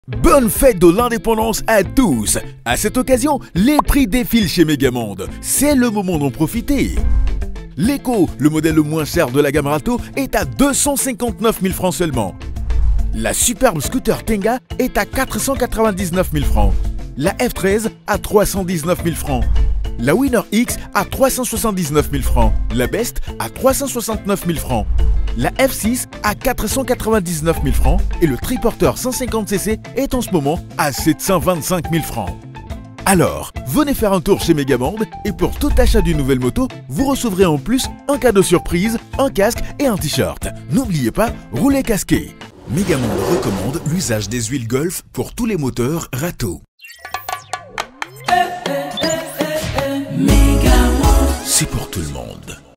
Bonne fête de l'indépendance à tous! À cette occasion, les prix défilent chez Megamonde. C'est le moment d'en profiter. L'Eco, le modèle le moins cher de la gamme Rato, est à 259 000 francs seulement. La superbe scooter Tenga est à 499 000 francs. La F13 à 319 000 francs. La Winner X à 379 000 francs. La Best à 369 000 francs. La F6 à 499 000 francs et le triporteur 150cc est en ce moment à 725 000 francs. Alors, venez faire un tour chez Megamonde et pour tout achat d'une nouvelle moto, vous recevrez en plus un cadeau surprise, un casque et un t-shirt. N'oubliez pas, roulez casqué. Megamonde recommande l'usage des huiles Golf pour tous les moteurs Rato. C'est pour tout le monde.